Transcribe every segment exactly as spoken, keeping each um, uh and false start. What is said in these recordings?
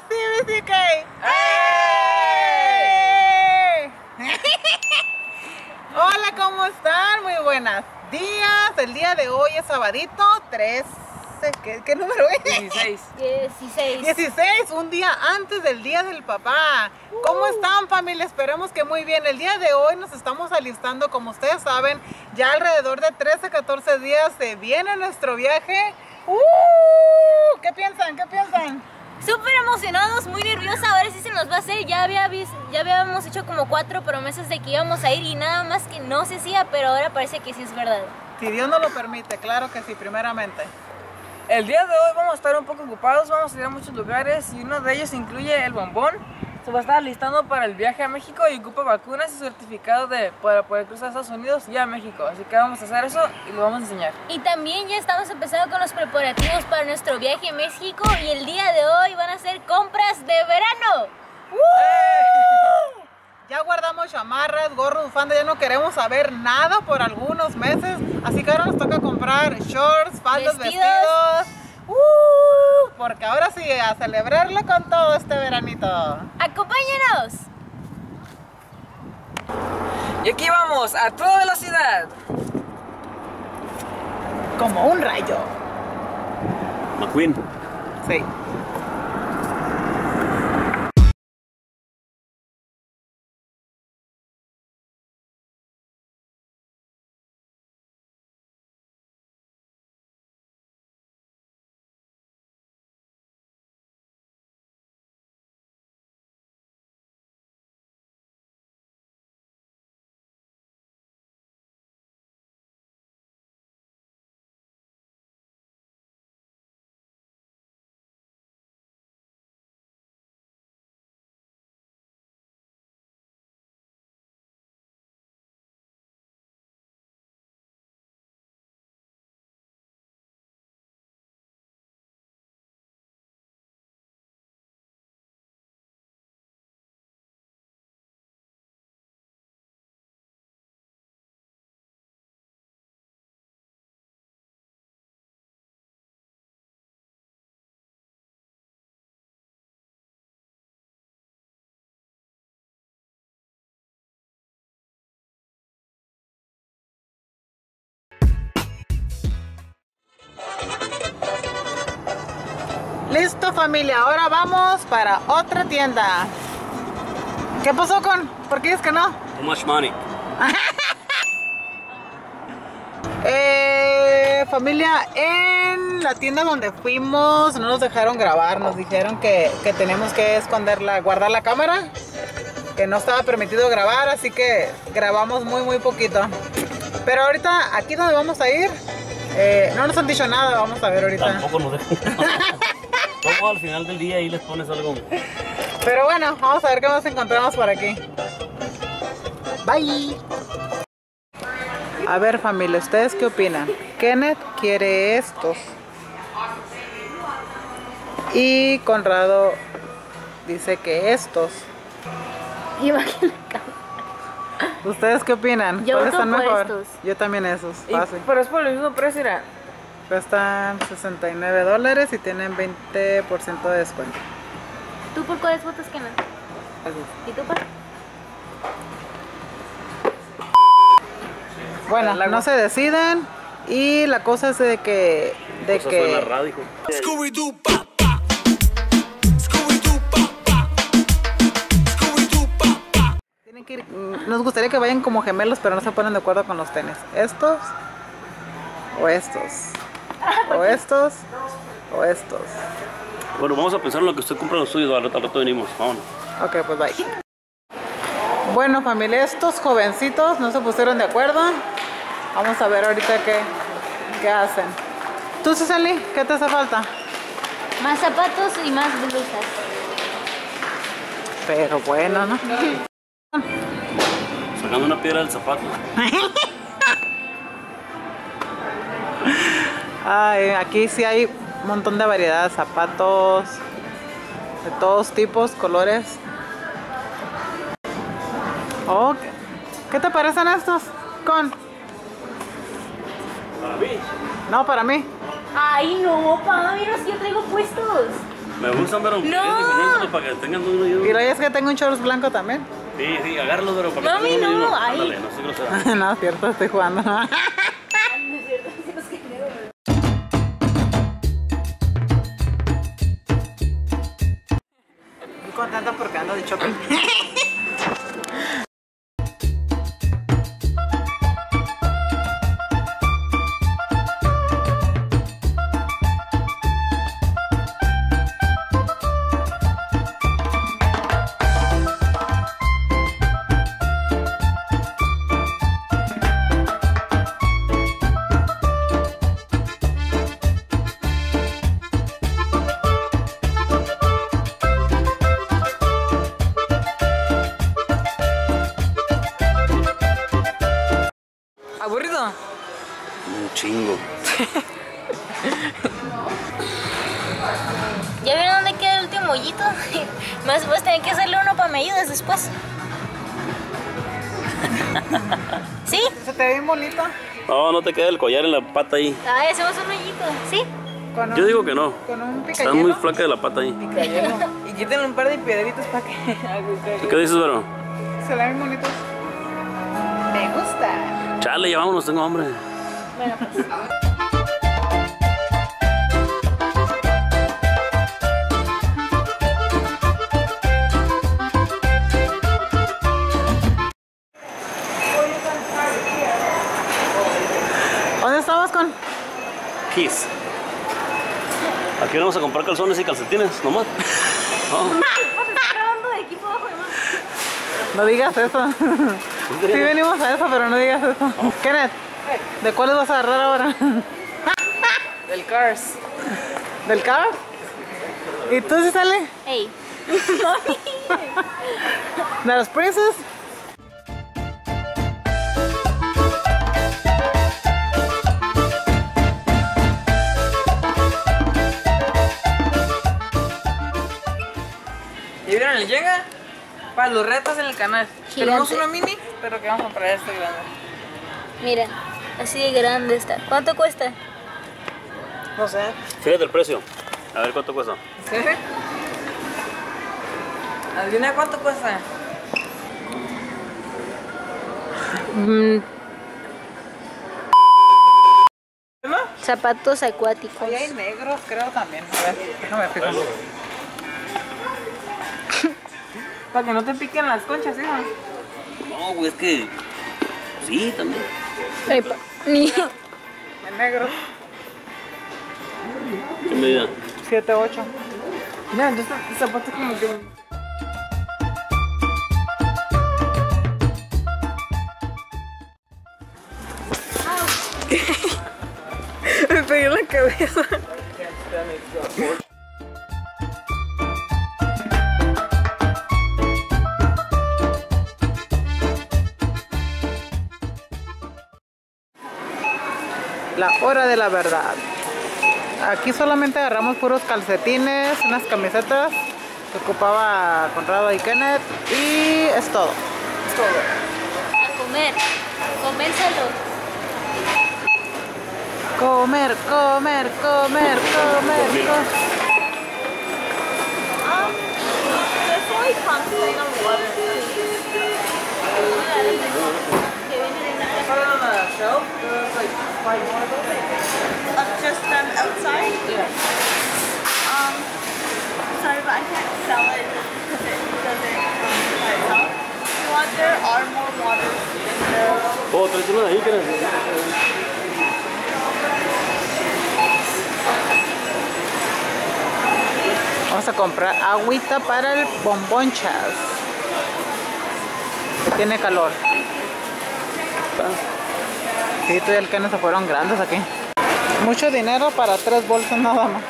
C B C K. ¡Eh! Hola, ¿cómo están? Muy buenos días. El día de hoy es sabadito trece. ¿Qué, qué número es? dieciséis. dieciséis. dieciséis, un día antes del Día del Papá. ¿Cómo están, familia? Esperemos que muy bien. El día de hoy nos estamos alistando, como ustedes saben, ya alrededor de trece a catorce días se viene nuestro viaje. Uh, ¿Qué piensan? ¿Qué piensan? Súper emocionados, muy nerviosa, ahora sí se nos va a hacer. Ya, había vis- ya habíamos hecho como cuatro promesas de que íbamos a ir y nada más que no se hacía, pero ahora parece que sí es verdad. Si Dios nos lo permite, claro que sí, primeramente. El día de hoy vamos a estar un poco ocupados, vamos a ir a muchos lugares y uno de ellos incluye el bombón. Se va a estar alistando para el viaje a México y ocupa vacunas y certificado de, para poder cruzar a Estados Unidos y a México. Así que vamos a hacer eso y lo vamos a enseñar. Y también ya estamos empezando con los preparativos para nuestro viaje a México y el día de hoy van a ser compras de verano. ¡Uh! Ya guardamos chamarras, gorros, bufandas, ya no queremos saber nada por algunos meses. Así que ahora nos toca comprar shorts, faldas, Vestidos. vestidos. ¡Uh! Porque ahora sí, a celebrarlo con todo este veranito. ¡Acompáñanos! Y aquí vamos, a toda velocidad. Como un rayo. McQueen. Sí. Listo, familia, ahora vamos para otra tienda. ¿Qué pasó con? ¿Por qué es que no? Too much money. Eh, familia, en la tienda donde fuimos no nos dejaron grabar, nos dijeron que, que tenemos que esconderla, guardar la cámara, que no estaba permitido grabar, así que grabamos muy muy poquito. Pero ahorita, aquí donde vamos a ir, eh, no nos han dicho nada, vamos a ver ahorita. Tampoco nos dejan. Todo al final del día ahí les pones algo. Pero bueno, vamos a ver qué más encontramos por aquí. Bye. A ver, familia, ¿ustedes qué opinan? Kenneth quiere estos. Y Conrado dice que estos. Imagínate. ¿Ustedes qué opinan? Yo ¿Cuáles voto están por mejor? estos. Yo también esos, Y, fácil. pero es por el mismo precio, era. Cuestan sesenta y nueve dólares y tienen veinte por ciento de descuento. ¿Tú por cuáles votas, Kenan? ¿Y tú, pa? Bueno, La- no se deciden y la cosa es de que... De Eso suena que raro, hijo. Scooby-Doo, pa, pa. Scooby-Doo, pa, pa. Scooby-Doo, pa, pa. tienen que ir, mm, nos gustaría que vayan como gemelos, pero no se ponen de acuerdo con los tenis. ¿Estos? ¿O estos? ¿O estos? ¿O estos? Bueno, vamos a pensar en lo que usted compra los suyos. Al rato, al rato venimos. Vámonos. Ok, pues bye. Bueno, familia, estos jovencitos no se pusieron de acuerdo. Vamos a ver ahorita qué, qué hacen. ¿Tú, Cecily, qué te hace falta? Más zapatos y más blusas. Pero bueno, ¿no? Sacando una piedra del zapato. Ay, aquí sí hay un montón de variedad, zapatos de todos tipos, colores. Oh, ¿qué, qué te parecen estos? Con. Para mí. No, para mí. Ay, no, pa, mira si yo traigo puestos. Me gustan, pero No. diferentes para que tengan uno y uno. Y lo es que tengo un shorts blanco también. Sí, sí, agárralo, pero para que Mami, tengan uno y no, uno. ay. Ándale, no sé grosera. No, es cierto, estoy jugando. Muy contenta porque ando de shopping. ¿Aburrido? Un chingo. ¿Ya vieron dónde queda el último hoyito? Más pues tener que hacerle uno para me ayudas después. ¿Sí? Se te ve bien bonito. No, no te queda el collar en la pata ahí. Ay, hacemos un hoyito. ¿Sí? Con Yo un- digo que no. Con un Está picayelo. muy flaca de la pata ahí. Y quítenle un par de piedritas para que ¿Qué dices, Vero? Se ven bien bonitos. Me gusta. Chale, ya vámonos, tengo hambre. Bueno, pues. ¿Dónde estamos con? Kiss. Aquí vamos a comprar calzones y calcetines, nomás. No. Grabando de equipo abajo de mano. No digas eso. Sí venimos a eso, pero no digas eso. Kenneth, ¿de cuáles vas a agarrar ahora? del Cars. ¿Del carro? ¿Y tú sí sale? Ey. ¿De los Princess? ¿Y vieron el Jenga? Para los retos en el canal. Tenemos Gigante. uno mini, pero que vamos a comprar este grande. Mira, así de grande está. ¿Cuánto cuesta? No sé. Fíjate el precio. A ver cuánto cuesta. ¿Sí? Adivina cuánto cuesta. Mm, ¿No? zapatos acuáticos. Ahí hay negros, creo también. A ver, déjame fijar. Para que no te piquen las conchas, hijo. No, güey, es que. Sí, también. Ay, pa- ni- En negro. ¿Qué medida? siete ocho. Mira, entonces el zapato como que... Me pegué en la cabeza. La hora de la verdad. Aquí solamente agarramos puros calcetines, unas camisetas que ocupaba Conrado y Kenneth y es todo. A comer. Comérselo. Comer, comer, comer, comer, comer. Put it on the shelf. There's like five more of those. Of just them outside? Yeah. Um, sorry, but I can't sell it because it doesn't come by itself. If you want, there are more waters in the... Oh, traes uno de ahí, ¿quieres? Vamos a comprar agüita para el bombonchas. Que tiene calor. Sí, tú y el Kenneth se fueron grandes aquí. Mucho dinero para tres bolsas nada más.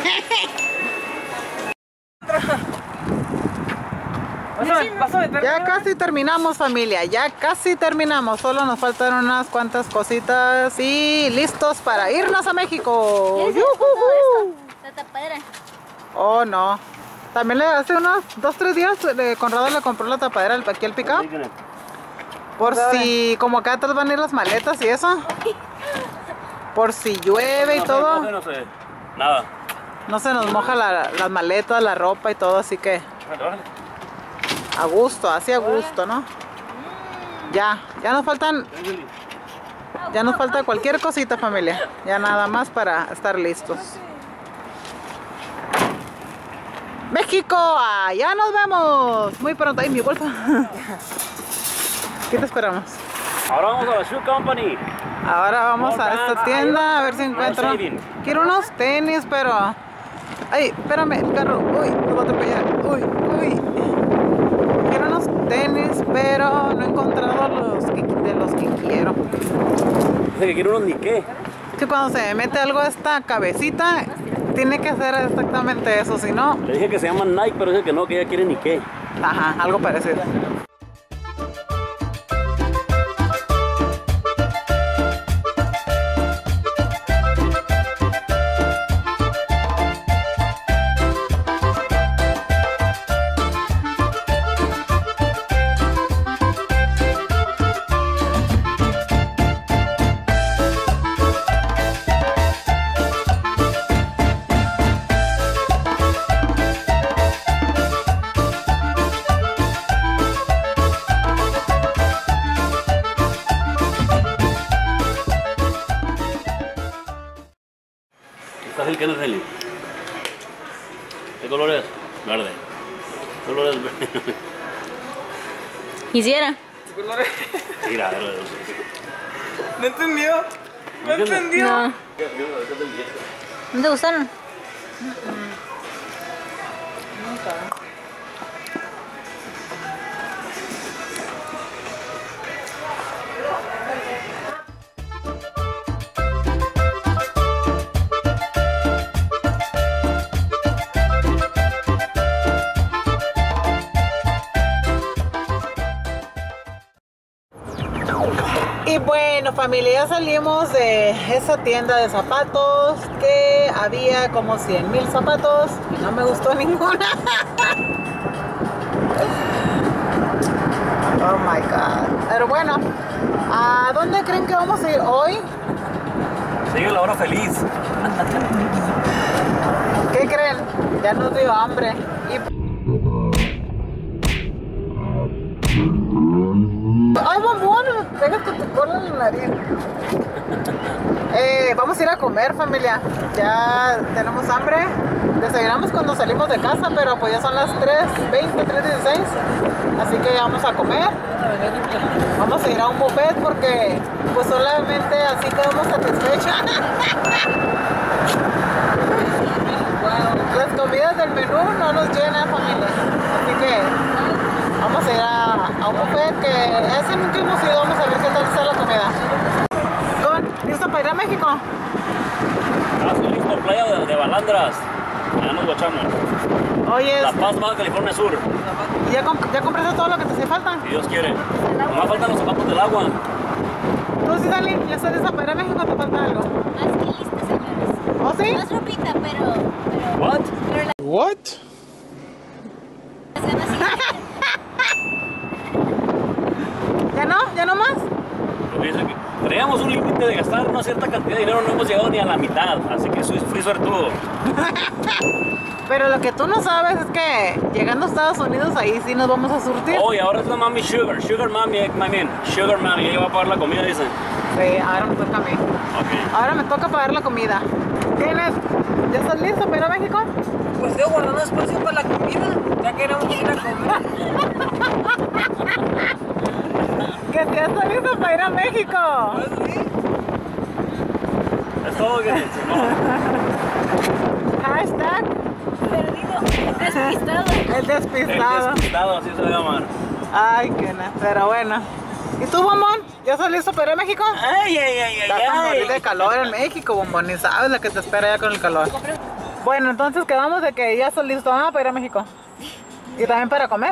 Vas a, vas a meter. Ya casi terminamos, familia, ya casi terminamos. Solo nos faltan unas cuantas cositas y listos para irnos a México. ¿Quieres ver ¡Yujujú! todo esto? La tapadera. Oh, no. También le hace unos dos, tres días le, Conrado le compró la tapadera al- aquí al picado. Por si, como acá atrás van a ir las maletas y eso. Por si llueve y No sé, todo. No sé, no sé. Nada. no se nos moja la- las maletas, la ropa y todo, así que Vale, vale. a gusto, así a gusto, ¿no? Ya, ya nos faltan, ya nos falta cualquier cosita, familia. Ya nada más para estar listos. México, allá nos vemos. Muy pronto. Ay, mi bolsa. ¿Qué te esperamos? Ahora vamos a la Shoe Company. Ahora vamos a esta tienda a ver si encuentro. Quiero unos tenis, pero... Ay, espérame, el carro. Uy, me voy a atropellar. Uy, uy. Quiero unos tenis, pero no he encontrado los que, de los que quiero. Dice que quiere unos ni qué. Que cuando se me mete algo a esta cabecita, tiene que hacer exactamente eso, si no... Le dije que se llaman Nike, pero dice que no, que ella quiere ni qué. Ajá, algo parecido. ¿Estás el Kenneth Heli? ¿Qué color es? Verde. ¿Qué color es verde? Quisiera. Mira, verde. ¿No entendió? ¿No entiendo. entendió? No. ¿No te gustaron? Y bueno, familia, ya salimos de esa tienda de zapatos que había como cien mil zapatos y no me gustó ninguna. Oh my god. Pero bueno, ¿a dónde creen que vamos a ir hoy? Sigue la hora feliz. ¿Qué creen? Ya nos dio hambre. Y... ¡Ay, bombón! Me pegas con tu cola en la nariz. Eh, vamos a ir a comer, familia. Ya tenemos hambre. Desayunamos cuando salimos de casa, pero pues ya son las tres veinte, tres dieciséis. Así que ya vamos a comer. Vamos a ir a un buffet porque pues solamente así quedamos satisfechos. Las comidas del menú no nos llenan, familia. Así que vamos a ir a, a un buffet que ese nunca hemos ido. Vamos a ver qué tal está la comida. ¿Con? ¿Listo para ir a México? Ah, estoy listo, playa de, de Balandras. Ya nos guachamos. Oye, La Paz, Baja California Sur. ¿y ya, comp- ya compraste todo lo que te hace falta? Si Dios quiere. Nomás faltan los zapatos del agua. ¿Tú sí, Dani? ¿Ya estás lista para ir a México o te falta algo? Más que lista, señores. ¿Oh, sí? Más ropita, pero... pero What? pero las What? ganas sí. ¿Ya no? ¿Ya no más? Lo que dice que teníamos un límite de gastar una cierta cantidad de dinero, no hemos llegado ni a la mitad. Así que soy fui suertudo. Pero lo que tú no sabes es que llegando a Estados Unidos ahí sí nos vamos a surtir. Oh, y ahora es la mami Sugar. Sugar Mami, eh, mami. Sugar Mami. Ella va a pagar la comida, dice. Sí, ahora me toca a mí. Ok. Ahora me toca pagar la comida. ¿Tienes? ¿Ya estás listo para ir a México? Pues estoy guardando espacio para la comida. Ya queremos ir a comer. Que si ya estás listo para ir a México. Pues sí. Es todo que dice, ¿no? Hashtag Perdido. Despistado. el El despistado. despistado, así se va a llamar. Ay, qué na, pero bueno. ¿Y tú, bombón? ¿Ya estás listo para ir a México? Ay, ay, ay, Estás a morir de calor en México, bombón. Ni sabes la que te espera ya con el calor. Bueno, entonces quedamos de que ya estás listo, ¿no? Para ir a México. Y también para comer.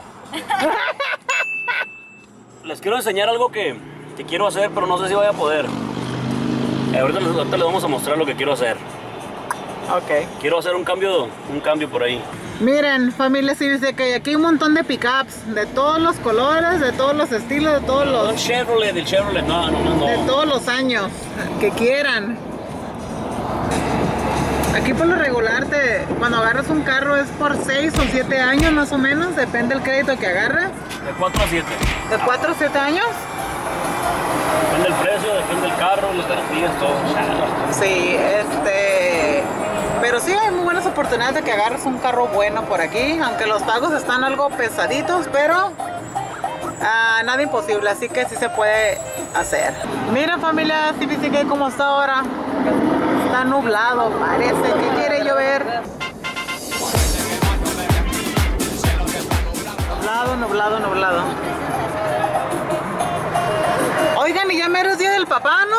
Les quiero enseñar algo que, que quiero hacer, pero no sé si voy a poder. Eh, ahorita, les, ahorita les vamos a mostrar lo que quiero hacer. Ok. Quiero hacer un cambio, un cambio por ahí. Miren, familia, sí dice que hay aquí un montón de pickups de todos los colores, de todos los estilos, de todos Un los, Chevrolet, del Chevrolet, no, no, no. de todos los años que quieran. Aquí por lo regular, te, cuando agarras un carro es por seis o siete años más o menos, depende del crédito que agarras. De cuatro a siete. ¿De cuatro o siete años? Depende del precio, depende del carro, las garantías, todo. Sí, este... Pero sí hay muy buenas oportunidades de que agarres un carro bueno por aquí, aunque los pagos están algo pesaditos, pero ah, nada imposible, así que sí se puede hacer. Miren familia, C B C K como está ahora. Está nublado, parece que quiere llover. Nublado, nublado, nublado. Oigan, y ya mero es día del papá, ¿no?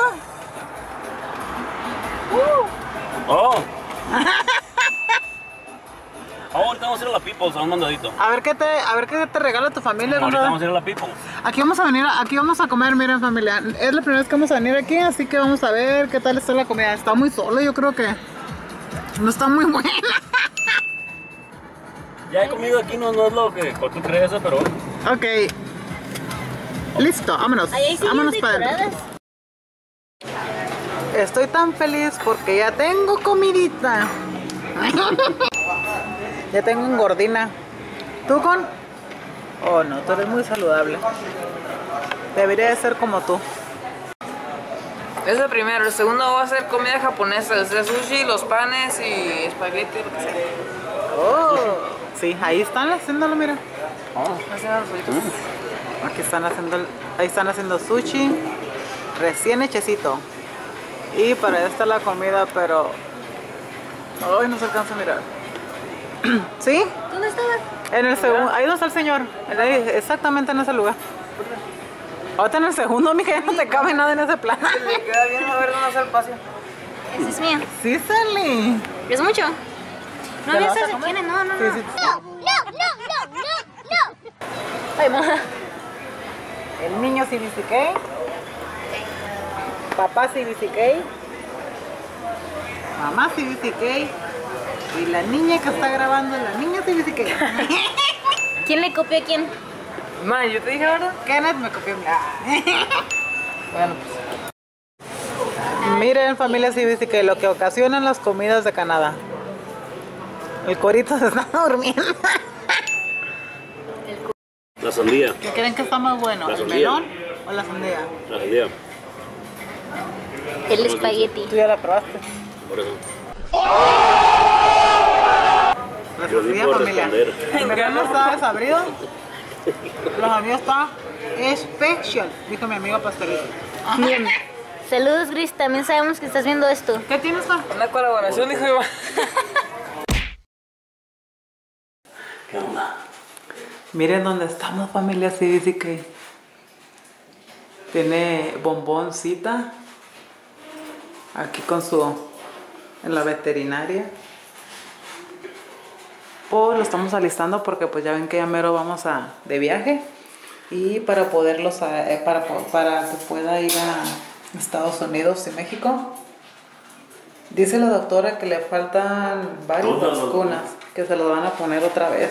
Uh. Oh. Ahorita vamos a ir a la Peoples a un mandadito. A ver qué te, a ver qué te regala tu familia. Ahorita vamos a ir a la Peoples. Aquí vamos a venir, aquí vamos a comer, miren familia. Es la primera vez que vamos a venir aquí, así que vamos a ver qué tal está la comida. Está muy solo, yo creo que no está muy buena. Ya he comido aquí, no, no es lo que tú crees, pero... Ok. Listo, vámonos. Ahí hay sillas Vámonos para decoradas. adentro. Estoy tan feliz porque ya tengo comidita. Ya tengo un gordina. ¿Tú con? Oh no, tú eres muy saludable. Debería de ser como tú. Es el primero. El segundo va a ser comida japonesa. O sea, sushi, los panes y espagueti, lo que sea. Oh, sí, ahí están haciéndolo, mira. Hacen los fritos. Aquí están haciendo, ahí están haciendo sushi recién hechecito. Y para esta la comida, pero ay, no se alcanza a mirar. ¿Sí? ¿Dónde estaba? En el segundo, ahí donde está el señor, ahí, exactamente en ese lugar. Ahorita en el segundo, mija, ya no te cabe nada en ese plan. Le queda bien a ver dónde está el espacio. Ese es mío. Sí, Sally. ¿Es mucho? No, ¿Te la ya vas a se comer? tiene, no, no, Sí, no. sí. No, no, no, no, no. Ay, mamá. El niño C B C K. Papá C B C K. Mamá C B C K. Y la niña que está grabando, la niña C B C K. ¿Quién le copió a quién? Man, yo te dije, ¿verdad? Kenneth me copió. Bueno, pues. Miren familia C B C K, lo que ocasionan las comidas de Canadá. El corito se está durmiendo. La sandía. ¿Qué creen que está más bueno? La ¿El sandía. melón o la sandía? La sandía. El espagueti. Tú ya la probaste. Por eso. La Yo sandía, digo familia. responder. El melón está desabrido. Los amigos está especial, dijo mi amigo pastelito. Bien. Saludos, Gris. También sabemos que estás viendo esto. ¿Qué tienes, Juan? Una colaboración, dijo Iván. ¿Qué onda? Miren dónde estamos, familia C B C K. Tiene bomboncita. Aquí con su... en la veterinaria. Pues lo estamos alistando porque pues ya ven que ya mero vamos a de viaje. Y para poderlos... eh, para, para que pueda ir a Estados Unidos y México. Dice la doctora que le faltan varias Todas las vacunas. Que se las van a poner otra vez.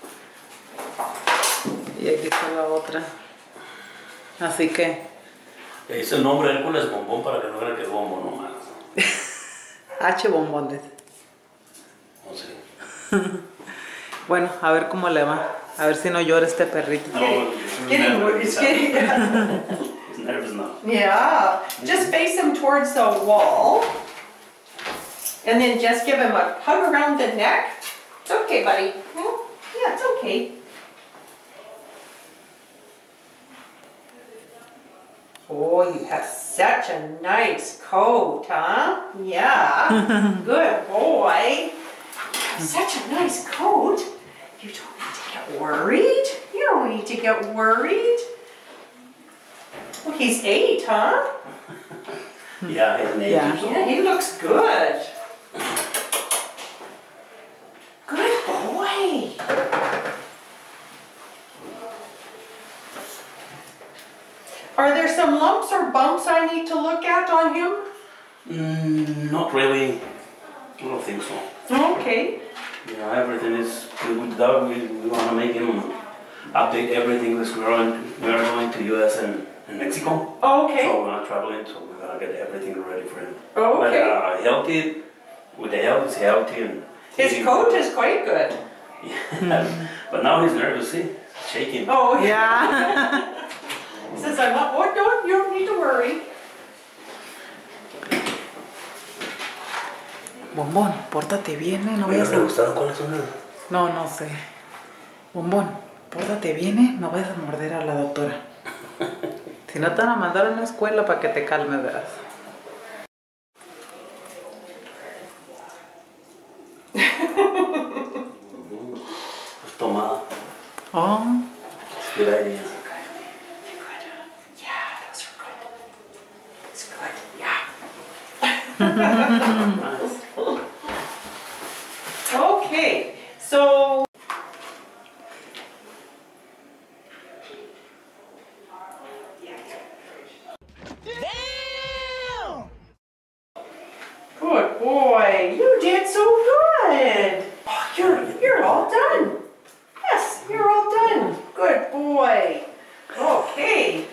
Y aquí está la otra. Así que... Le dice el nombre Hércules Bombón para que no crean que es bombón nomás. H bombones. No sé. Bueno, a ver cómo le va. A ver si no llora este perrito. No, Getting nervous. it's getting He's nervous now. yeah. Just face him towards the wall. And then just give him a hug around the neck. It's okay, buddy. Hmm? Yeah, it's okay. Oh, you have such a nice coat, huh? Yeah. Good boy. You have such a nice coat. You don't need to get worried. You don't need to get worried. Well, he's eight, huh? Yeah, he's an Yeah. agent. Yeah, he looks good. Good boy. Are there some lumps or bumps I need to look at on him? Mm, not really. I don't think so. Okay. You know, everything is good with the dog. We, we want to make him update everything because we're going, we are going to U S and, and Mexico. Okay. So we're not traveling, so we're gonna get everything ready for him. Okay. But uh, healthy, with the health, he's healthy and. His coat is quite good. Yeah, but now he's nervous. See, he's shaking. Oh, yeah. Ya. He says, I'm not, oh, don't, you don't need to worry. Bombón, pórtate bien, ¿eh? No Oye, vayas ¿no le a... gustaron cuáles son las? No, no sé. Bombón, pórtate bien, ¿eh? No vayas a morder a la doctora. Si no te van a mandar a una escuela para que te calmes, verás. Pues tomada. Oh, It's a good idea. Yeah, those are good. It's good, yeah. Okay, so. Good boy, you did so good. Oh, you're you're all done. Yes, you're all done. Good boy. Okay.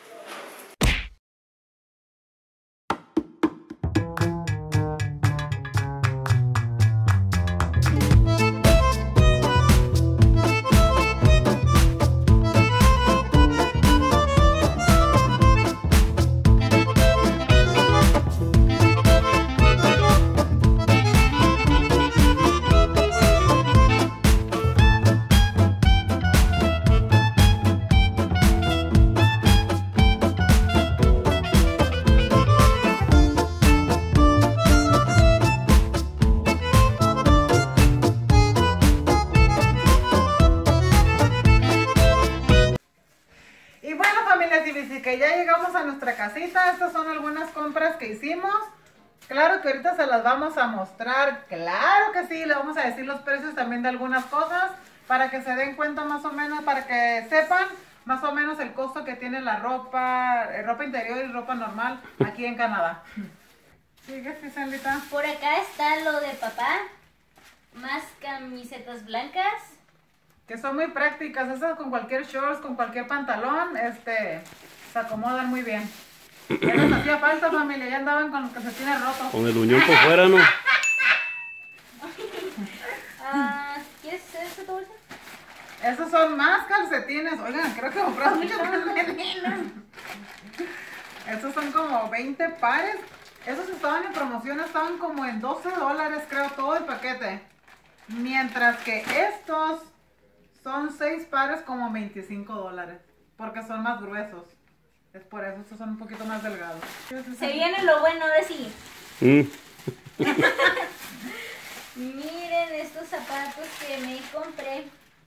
y bueno, familia Civici, que ya llegamos a nuestra casita. Estas son algunas compras que hicimos. Claro que ahorita se las vamos a mostrar. Claro que sí, le vamos a decir los precios también de algunas cosas para que se den cuenta más o menos, para que sepan más o menos el costo que tiene la ropa, eh, ropa interior y ropa normal aquí en Canadá. ¿Sigue, Ciselita? Por acá está lo de papá. Más camisetas blancas. Que son muy prácticas, esas con cualquier shorts, con cualquier pantalón, este, se acomodan muy bien. Ya les hacía falta, familia, ya andaban con los calcetines rotos. Con el uñón por fuera, ¿no? Ah, ¿quieres esta bolsa? Esos son más calcetines, oigan, creo que compramos muchos calcetines. Esos son como veinte pares. Esos estaban en promoción, estaban como en doce dólares, creo, todo el paquete. Mientras que estos son seis pares como veinticinco dólares, porque son más gruesos. Es por eso, estos son un poquito más delgados. Se viene lo bueno, ahora sí. Mm. Miren estos zapatos que me compré.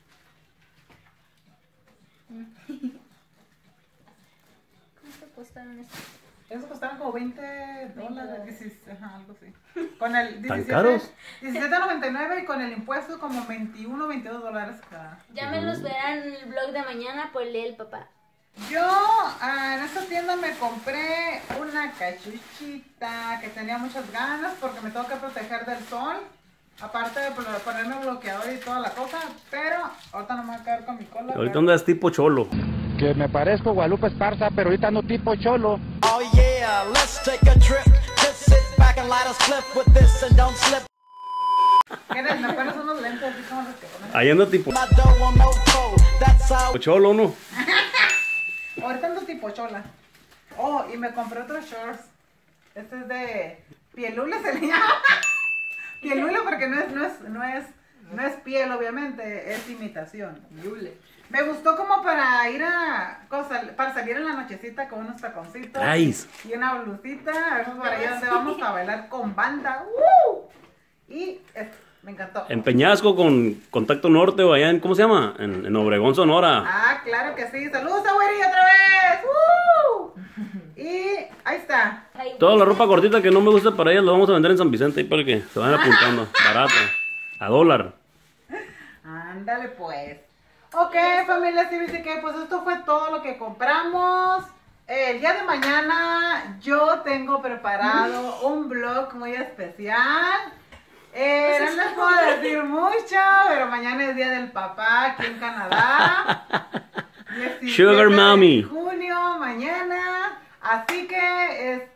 ¿Cuánto costaron estos? Esos costaron como veinte dólares, dieciséis, ajá, algo así. Con el ¿Tan caros? diecisiete noventa y nueve y con el impuesto como veintiuno, veintidós dólares cada. Ya me los verán en el vlog de mañana por el día del papá. Yo ah, en esta tienda me compré una cachuchita que tenía muchas ganas porque me tengo que proteger del sol. Aparte de ponerme bloqueador y toda la cosa, pero ahorita no me voy a quedar con mi cola. Ahorita pero... andas tipo cholo. Que me parezco Guadalupe Esparza, pero ahorita ando tipo cholo. Oh yeah, let's take a trip. Just sit back and light a spliff with this and don't slip. ¿Quieres? Me pones unos lentes así como los que ponen. Ahí anda tipo My dough on no toe. That's how. cholo, ¿no? Ahorita ando tipo chola. Oh, y me compré otros shorts. Este es de pielula, se le llama. Pielula porque no es, no es, no es, no es piel, obviamente, es imitación. Me gustó como para ir a, cosa, para salir en la nochecita con unos taconcitos. Traes. Y una blusita, a ver para allá donde vamos a bailar con banda. ¡Uh! Y es, me encantó. En Peñasco con Contacto Norte o allá en, ¿cómo se llama? En, en Obregón, Sonora. Ah, claro que sí. Saludos a Güeri otra vez. ¡Uh! Y ahí está. Toda la ropa cortita que no me gusta para ellas la vamos a vender en San Vicente ahí para que se vayan apuntando. Barato. A dólar. Ándale pues. Ok, familia C B C K, pues esto fue todo lo que compramos. El día de mañana yo tengo preparado un vlog muy especial. Eh, no les puedo decir mucho, pero mañana es día del papá aquí en Canadá. Sugar Mommy. Junio, mañana. Así que es,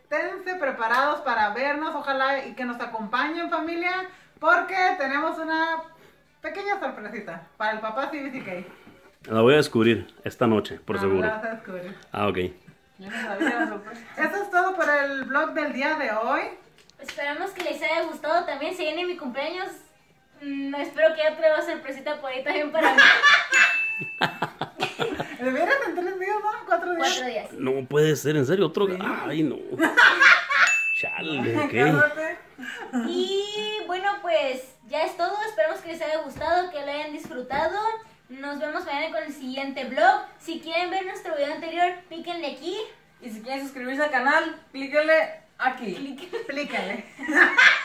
esténse preparados para vernos, ojalá y que nos acompañen, familia, porque tenemos una pequeña sorpresita para el papá C B C K. La voy a descubrir esta noche, por Ah, seguro. la vas a descubrir. Ah, ok. Yo no sabía la sorpresa. Eso es todo por el vlog del día de hoy. Esperamos que les haya gustado también. Se viene mi cumpleaños. Mm, espero que haya otra sorpresita por ahí también para mí. ¿De veras en tres días, no? ¿Cuatro días? Cuatro días. No puede ser, en serio, otro. Ay, no. Chale, ok. Cálmate. Y bueno, pues ya es todo. Esperamos que les haya gustado, que lo hayan disfrutado. Nos vemos mañana con el siguiente vlog. Si quieren ver nuestro video anterior, píquenle aquí. Y si quieren suscribirse al canal, clíquenle aquí. Explícale.